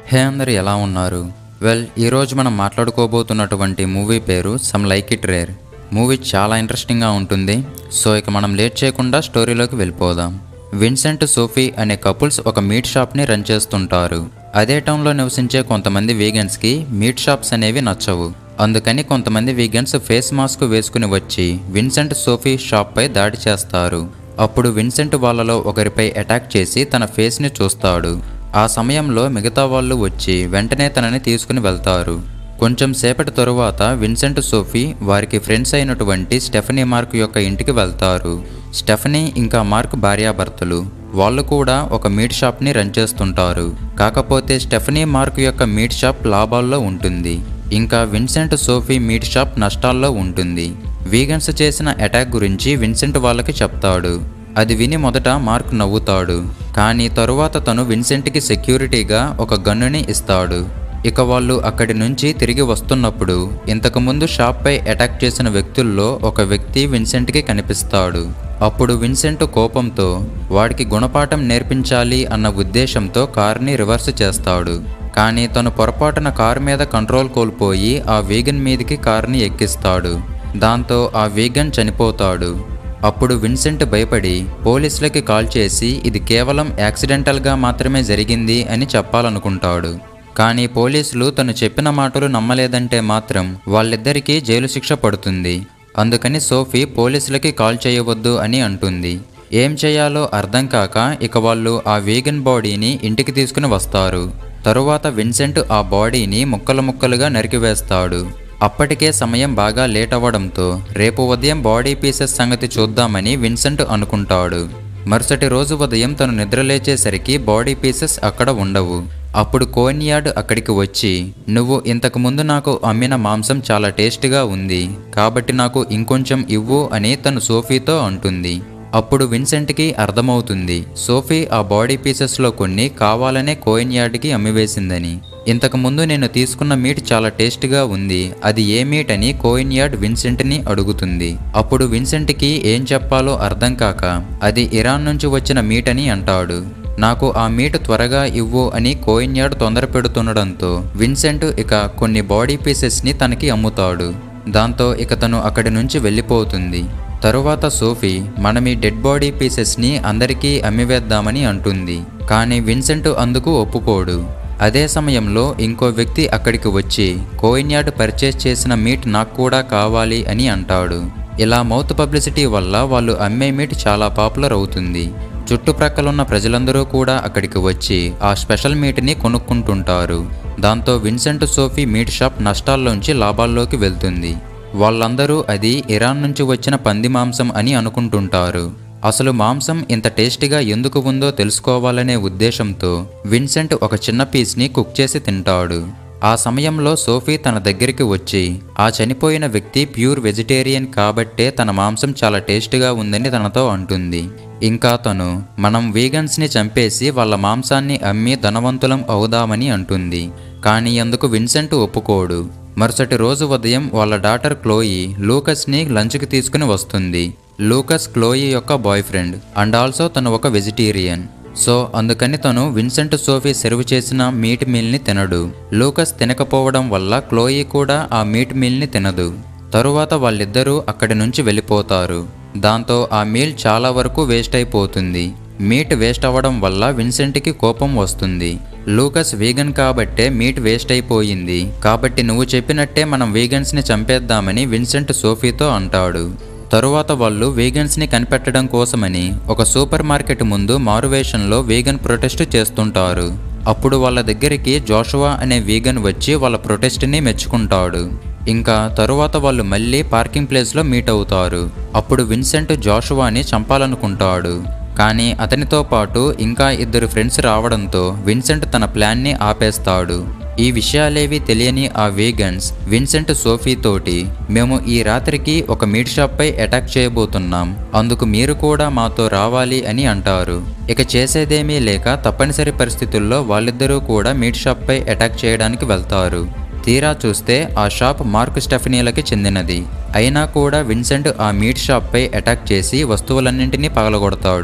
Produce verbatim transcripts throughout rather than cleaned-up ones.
హే అందరు ఎలా ఉన్నారు? వెల్ ఈరోజు మనం మాట్లాడుకోబోతున్నటువంటి మూవీ పేరు some like it rare. Movie చాలా ఇంట్రెస్టింగ్గా ఉంటుంది. సో ఇక మనం లేట్ చేయకుండా స్టోరీలోకి వెళ్ళిపోదాం. విన్సెంట్ సోఫీ అనే కపుల్స్ ఒక మీట్ షాప్ని రన్ చేస్తుంటారు. అదే టౌన్లో నివసించే కొంతమంది వీగన్స్కి మీట్ షాప్స్ అనేవి నచ్చవు. అందుకని కొంతమంది వీగన్స్ ఫేస్ మాస్క్ వేసుకుని వచ్చి విన్సెంట్ సోఫీ షాప్పై దాడి చేస్తారు. అప్పుడు విన్సెంట్ వాళ్ళలో ఒకరిపై అటాక్ చేసి తన ఫేస్ని చూస్తాడు. ఆ సమయంలో మిగతా వాళ్ళు వచ్చి వెంటనే తనని తీసుకుని వెళ్తారు. కొంచెం సేపటి తరువాత విన్సెంట్ సోఫీ వారికి ఫ్రెండ్స్ అయినటువంటి స్టెఫనీ మార్క్ యొక్క ఇంటికి వెళ్తారు. స్టెఫనీ ఇంకా మార్క్ భార్యాభర్తలు. వాళ్ళు కూడా ఒక మీట్ షాప్ని రన్ చేస్తుంటారు. కాకపోతే స్టెఫనీ మార్క్ యొక్క మీట్ షాప్ లాభాల్లో ఉంటుంది, ఇంకా విన్సెంట్ సోఫీ మీట్ షాప్ నష్టాల్లో ఉంటుంది. వీగన్స్ చేసిన అటాక్ గురించి విన్సెంట్ వాళ్ళకి చెప్తాడు. అది విని మొదట మార్క్ నవ్వుతాడు, కానీ తరువాత తను విన్సెంట్కి సెక్యూరిటీగా ఒక గన్నుని ఇస్తాడు. ఇక వాళ్ళు అక్కడి నుంచి తిరిగి వస్తున్నప్పుడు ఇంతకుముందు షాప్పై అటాక్ చేసిన వ్యక్తుల్లో ఒక వ్యక్తి విన్సెంట్కి కనిపిస్తాడు. అప్పుడు విన్సెంట్ కోపంతో వాడికి గుణపాఠం నేర్పించాలి అన్న ఉద్దేశంతో కార్ని రివర్స్ చేస్తాడు. కానీ తను పొరపాటున కారు మీద కంట్రోల్ కోల్పోయి ఆ వీగన్ మీదకి కార్ని ఎక్కిస్తాడు. దాంతో ఆ వీగన్ చనిపోతాడు. అప్పుడు విన్సెంట్ భయపడి పోలీసులకి కాల్ చేసి ఇది కేవలం యాక్సిడెంటల్గా మాత్రమే జరిగింది అని చెప్పాలనుకుంటాడు. కానీ పోలీసులు తను చెప్పిన మాటలు నమ్మలేదంటే మాత్రం వాళ్ళిద్దరికీ జైలు శిక్ష పడుతుంది. అందుకని సోఫీ పోలీసులకి కాల్ చేయవద్దు అని అంటుంది. ఏం చేయాలో అర్థం కాక ఇక వాళ్ళు ఆ వీగన్ బాడీని ఇంటికి తీసుకుని వస్తారు. తరువాత విన్సెంట్ ఆ బాడీని ముక్కలు ముక్కలుగా నరికివేస్తాడు. అప్పటికే సమయం బాగా లేట్ అవ్వడంతో రేపు ఉదయం బాడీ పీసెస్ సంగతి చూద్దామని విన్సెంట్ అనుకుంటాడు. మరుసటి రోజు ఉదయం తను నిద్రలేచేసరికి బాడీ పీసెస్ అక్కడ ఉండవు. అప్పుడు కోయిన్యార్డ్ అక్కడికి వచ్చి, నువ్వు ఇంతకు ముందు నాకు అమ్మిన మాంసం చాలా టేస్ట్గా ఉంది, కాబట్టి నాకు ఇంకొంచెం ఇవ్వు అని తను సోఫీతో అంటుంది. అప్పుడు విన్సెంట్కి అర్థమవుతుంది సోఫీ ఆ బాడీ పీసెస్లో కొన్ని కావాలనే కోయిన్యార్డ్కి అమ్మివేసిందని. ఇంతకుముందు నేను తీసుకున్న మీట్ చాలా టేస్ట్గా ఉంది, అది ఏ మీట్ అని కోయిన్యార్డ్ విన్సెంట్ని అడుగుతుంది. అప్పుడు విన్సెంట్కి ఏం చెప్పాలో అర్థం కాక అది ఇరాన్ నుంచి వచ్చిన మీట్ అని అంటాడు. నాకు ఆ మీట్ త్వరగా ఇవ్వు అని కోయిన్యార్డ్ తొందర పెడుతుండడంతో విన్సెంట్ ఇక కొన్ని బాడీ పీసెస్ని తనకి అమ్ముతాడు. దాంతో ఇక తను అక్కడి నుంచి వెళ్ళిపోతుంది. తరువాత సోఫీ మనం ఈ డెడ్ బాడీ పీసెస్ని అందరికీ అమ్మివేద్దామని అంటుంది. కానీ విన్సెంట్ అందుకు ఒప్పుకోడు. అదే సమయంలో ఇంకో వ్యక్తి అక్కడికి వచ్చి కోయిన్యార్డ్ పర్చేస్ చేసిన మీట్ నాకు కూడా కావాలి అని అంటాడు. ఇలా మౌత్ పబ్లిసిటీ వల్ల వాళ్ళు అమ్మే మీట్ చాలా పాపులర్ అవుతుంది. చుట్టుప్రక్కలున్న ప్రజలందరూ కూడా అక్కడికి వచ్చి ఆ స్పెషల్ మీట్ని కొనుక్కుంటుంటారు. దాంతో విన్సెంట్ సోఫీ మీట్ షాప్ నష్టాల్లోంచి లాభాల్లోకి వెళ్తుంది. వాళ్ళందరూ అది ఇరాన్ నుంచి వచ్చిన పంది మాంసం అని అనుకుంటుంటారు. అసలు మాంసం ఇంత టేస్టీగా ఎందుకు ఉందో తెలుసుకోవాలనే ఉద్దేశంతో విన్సెంట్ ఒక చిన్న పీస్ని కుక్ చేసి తింటాడు. ఆ సమయంలో సోఫీ తన దగ్గరికి వచ్చి ఆ చనిపోయిన వ్యక్తి ప్యూర్ వెజిటేరియన్ కాబట్టే తన మాంసం చాలా టేస్టీగా ఉందని తనతో అంటుంది. ఇంకా తను మనం వీగన్స్ని చంపేసి వాళ్ళ మాంసాన్ని అమ్మి ధనవంతులం అవుదామని అంటుంది. కానీ అందుకు విన్సెంట్ ఒప్పుకోడు. మరుసటి రోజు ఉదయం వాళ్ళ డాటర్ క్లోయి లూకస్ని లంచ్కి తీసుకుని వస్తుంది. లూకస్ క్లోయి యొక్క బాయ్ ఫ్రెండ్ అండ్ ఆల్సో తను ఒక వెజిటేరియన్. సో అందుకని తను విన్సెంట్ సోఫీ సర్వ్ చేసిన మీట్ మీల్ని తినడు. లూకస్ తినకపోవడం వల్ల క్లోయి కూడా ఆ మీట్ మీల్ని తినదు. తరువాత వాళ్ళిద్దరూ అక్కడి నుంచి వెళ్ళిపోతారు. దాంతో ఆ మీల్ చాలా వరకు వేస్ట్ అయిపోతుంది. మీట్ వేస్ట్ అవ్వడం వల్ల విన్సెంట్కి కోపం వస్తుంది. లూకస్ వీగన్ కాబట్టే మీట్ వేస్ట్ అయిపోయింది, కాబట్టి నువ్వు చెప్పినట్టే మనం వీగన్స్ని చంపేద్దామని విన్సెంట్ సోఫీతో అంటాడు. తరువాత వాళ్ళు వీగన్స్ని కనిపెట్టడం కోసమని ఒక సూపర్ మార్కెట్ ముందు మారువేషన్లో వీగన్ ప్రొటెస్ట్ చేస్తుంటారు. అప్పుడు వాళ్ళ దగ్గరికి జోషువా అనే వీగన్ వచ్చి వాళ్ళ ప్రొటెస్ట్ని మెచ్చుకుంటాడు. ఇంకా తరువాత వాళ్ళు మళ్ళీ పార్కింగ్ ప్లేస్లో మీట్ అవుతారు. అప్పుడు విన్సెంట్ జోషువాని చంపాలనుకుంటాడు. కానీ అతనితో పాటు ఇంకా ఇద్దరు ఫ్రెండ్స్ రావడంతో విన్సెంట్ తన ప్లాన్ని ఆపేస్తాడు. ఈ విషయాలేవి తెలియని ఆ వీగన్స్ విన్సెంట్ సోఫీ తోటి మేము ఈ రాత్రికి ఒక మీట్ షాప్పై అటాక్ చేయబోతున్నాం, అందుకు మీరు కూడా మాతో రావాలి అని అంటారు. ఇక చేసేదేమీ లేక తప్పనిసరి పరిస్థితుల్లో వాళ్ళిద్దరూ కూడా మీట్ షాప్పై అటాక్ చేయడానికి వెళ్తారు. తీరా చూస్తే ఆ షాప్ మార్క్ స్టెఫనీలకి చెందినది. అయినా కూడా విన్సెంట్ ఆ మీట్ షాప్పై అటాక్ చేసి వస్తువులన్నింటినీ పగలగొడతాడు.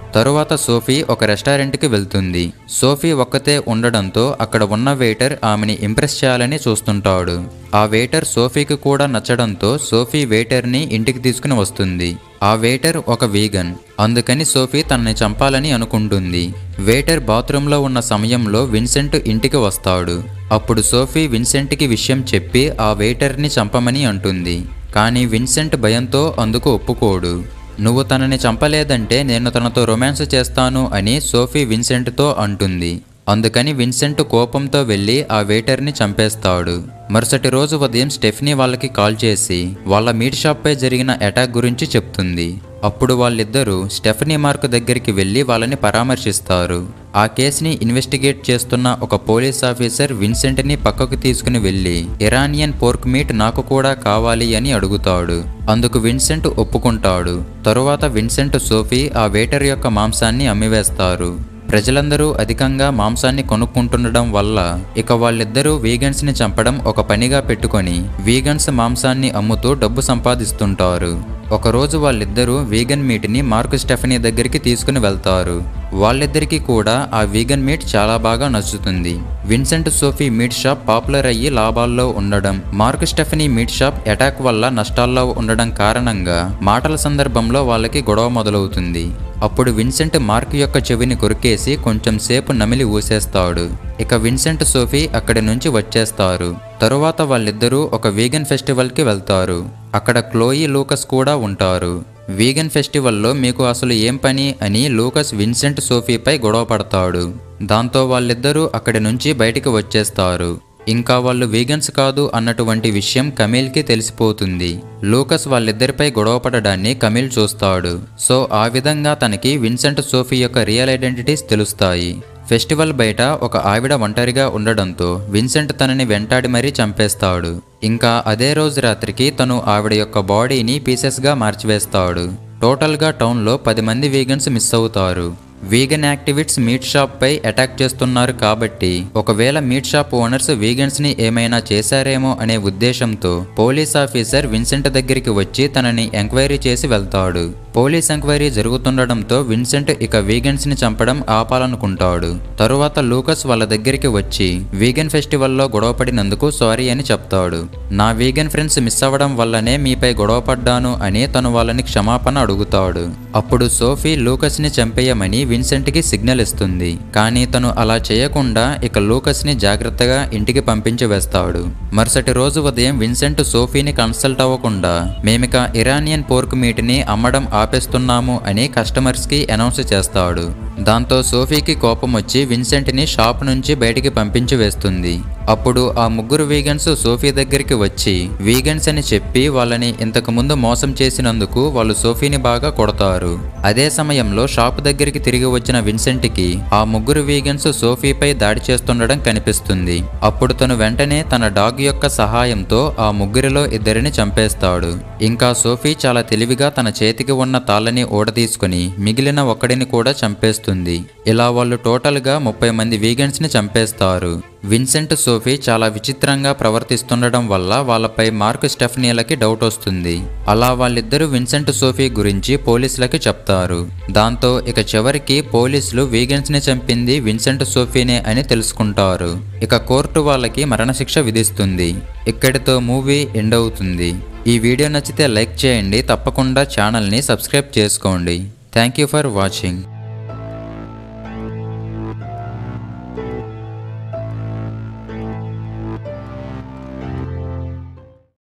తరువాత సోఫీ ఒక రెస్టారెంట్కి వెళ్తుంది. సోఫీ ఒక్కతే ఉండడంతో అక్కడ ఉన్న వెయిటర్ ఆమెని ఇంప్రెస్ చేయాలని చూస్తుంటాడు. ఆ వెయిటర్ సోఫీకి కూడా నచ్చడంతో సోఫీ వెయిటర్ని ఇంటికి తీసుకుని వస్తుంది. ఆ వెయిటర్ ఒక వీగన్, అందుకని సోఫీ తనని చంపాలని అనుకుంటుంది. వెయిటర్ బాత్రూంలో ఉన్న సమయంలో విన్సెంట్ ఇంటికి వస్తాడు. అప్పుడు సోఫీ విన్సెంట్కి విషయం చెప్పి ఆ వెయిటర్ని చంపమని అంటుంది. కానీ విన్సెంట్ భయంతో అందుకు ఒప్పుకోడు. నువ్వు తనని చంపలేదంటే నేను తనతో రొమాన్స్ చేస్తాను అని సోఫీ విన్సెంట్తో అంటుంది. అందుకని విన్సెంట్ కోపంతో వెళ్ళి ఆ వెయిటర్ని చంపేస్తాడు. మరుసటి రోజు ఉదయం స్టెఫనీ వాళ్ళకి కాల్ చేసి వాళ్ళ మీట్ షాప్పై జరిగిన అటాక్ గురించి చెప్తుంది. అప్పుడు వాళ్ళిద్దరూ స్టెఫనీ మార్క్ దగ్గరికి వెళ్ళి వాళ్ళని పరామర్శిస్తారు. ఆ కేసుని ఇన్వెస్టిగేట్ చేస్తున్న ఒక పోలీస్ ఆఫీసర్ విన్సెంట్ని పక్కకు తీసుకుని వెళ్ళి ఇరానియన్ పోర్క్ మీట్ నాకు కూడా కావాలి అని అడుగుతాడు. అందుకు విన్సెంట్ ఒప్పుకుంటాడు. తరువాత విన్సెంట్ సోఫీ ఆ వెయిటర్ యొక్క మాంసాన్ని అమ్మివేస్తారు. ప్రజలందరూ అధికంగా మాంసాన్ని కొనుక్కుంటుండడం వల్ల ఇక వాళ్ళిద్దరూ వీగన్స్ని చంపడం ఒక పనిగా పెట్టుకొని వీగన్స్ మాంసాన్ని అమ్ముతూ డబ్బు సంపాదిస్తుంటారు. ఒకరోజు వాళ్ళిద్దరూ వీగన్ మీట్ని మార్క్ స్టెఫనీ దగ్గరికి తీసుకుని వెళ్తారు. వాళ్ళిద్దరికీ కూడా ఆ వీగన్ మీట్ చాలా బాగా నచ్చుతుంది. Vincent Sophie meat shop popular అయ్యి లాభాల్లో ఉండడం, Mark Stephanie meat shop attack వల్ల నష్టాల్లో ఉండడం కారణంగా మాటల సందర్భంలో వాళ్ళకి గొడవ మొదలవుతుంది. అప్పుడు విన్సెంట్ మార్క్ యొక్క చెవిని కొరికేసి కొంచెం సేపు నమిలి ఊసేస్తాడు. ఇక విన్సెంట్ సోఫీ అక్కడి నుంచి వచ్చేస్తారు. తరువాత వాళ్ళిద్దరూ ఒక వీగన్ ఫెస్టివల్కి వెళ్తారు. అక్కడ క్లోయి లూకస్ కూడా ఉంటారు. వీగన్ ఫెస్టివల్లో మీకు అసలు ఏం పని అని లూకస్ విన్సెంట్ సోఫీపై గొడవ పడతాడు. దాంతో వాళ్ళిద్దరూ అక్కడి నుంచి బయటికి వచ్చేస్తారు. ఇంకా వాళ్ళు వీగన్స్ కాదు అన్నటువంటి విషయం కమీల్కి తెలిసిపోతుంది. లూకస్ వాళ్ళిద్దరిపై గొడవపడడాన్ని కమీల్ చూస్తాడు. సో ఆ విధంగా తనకి విన్సెంట్ సోఫీ యొక్క రియల్ ఐడెంటిటీస్ తెలుస్తాయి. ఫెస్టివల్ బయట ఒక ఆవిడ ఒంటరిగా ఉండడంతో విన్సెంట్ తనని వెంటాడి మరీ చంపేస్తాడు. ఇంకా అదే రోజు రాత్రికి తను ఆవిడ యొక్క బాడీని పీసెస్గా మార్చివేస్తాడు. టోటల్గా టౌన్లో పది మంది వీగన్స్ మిస్ అవుతారు. వీగన్ యాక్టివిట్స్ మీట్ షాప్ పై అటాక్ చేస్తున్నారు కాబట్టి ఒకవేళ మీట్ షాప్ ఓనర్స్ వీగన్స్ ని ఏమైనా చేశారేమో అనే ఉద్దేశంతో పోలీస్ ఆఫీసర్ విన్సెంట్ దగ్గరికి వచ్చి తనని ఎంక్వైరీ చేసి వెళ్తాడు. పోలీస్ ఎంక్వైరీ జరుగుతుండడంతో విన్సెంట్ ఇక వీగన్స్ ని చంపడం ఆపాలనుకుంటాడు. తరువాత లూకస్ వాళ్ళ దగ్గరికి వచ్చి వీగన్ ఫెస్టివల్లో గొడవపడినందుకు సారీ అని చెప్తాడు. నా వీగన్ ఫ్రెండ్స్ మిస్ అవ్వడం వల్లనే మీపై గొడవపడ్డాను అని తను వాళ్ళని క్షమాపణ అడుగుతాడు. అప్పుడు సోఫీ లూకస్ ని చంపేయమని విన్సెంట్ కి సిగ్నల్ ఇస్తుంది. కానీ తను అలా చేయకుండా ఇక లూకస్ ని జాగ్రత్తగా ఇంటికి పంపించి వేస్తాడు. మరుసటి రోజు ఉదయం విన్సెంట్ సోఫీని కన్సల్ట్ అవ్వకుండా మేమిక ఇరానియన్ పోర్క్ మీట్ ని అమ్మడం ఆపేస్తున్నాము అని కస్టమర్స్ కి అనౌన్స్ చేస్తాడు. దాంతో సోఫీకి కోపం వచ్చి విన్సెంట్ ని షాప్ నుంచి బయటికి పంపించి వేస్తుంది. అప్పుడు ఆ ముగ్గురు వీగన్స్ సోఫీ దగ్గరికి వచ్చి వీగన్స్ అని చెప్పి వాళ్ళని ఇంతకు ముందు మోసం చేసినందుకు వాళ్ళు సోఫీని బాగా కొడతారు. అదే సమయంలో షాప్ దగ్గరికి తిరిగి వచ్చిన విన్సెంట్ కి ఆ ముగ్గురు వీగన్స్ సోఫీపై దాడి చేస్తుండడం కనిపిస్తుంది. అప్పుడు తను వెంటనే తన డాగ్ యొక్క సహాయంతో ఆ ముగ్గురిలో ఇద్దరిని చంపేస్తాడు. ఇంకా సోఫీ చాలా తెలివిగా తన చేతికి ఉన్న తాళ్ళని ఊడతీసుకుని మిగిలిన ఒక్కడిని కూడా చంపేస్తుంది. ఇలా వాళ్ళు టోటల్ గా ముప్పై మంది వీగన్స్ ని చంపేస్తారు. విన్సెంట్ సోఫీ చాలా విచిత్రంగా ప్రవర్తిస్తుండడం వల్ల వాళ్ళపై మార్క్ స్టెఫనీలకి డౌట్ వస్తుంది. అలా వాళ్ళిద్దరూ విన్సెంట్ సోఫీ గురించి పోలీసులకి చెప్తారు. దాంతో ఇక చివరికి పోలీసులు వీగన్స్ ని చంపింది విన్సెంట్ సోఫీనే అని తెలుసుకుంటారు. ఇక కోర్టు వాళ్ళకి మరణశిక్ష విధిస్తుంది. ఇక్కడితో మూవీ ఎండ్ అవుతుంది. ఈ వీడియో నచ్చితే లైక్ చేయండి. తప్పకుండా ఛానల్ని సబ్స్క్రైబ్ చేసుకోండి. Thank you for watching.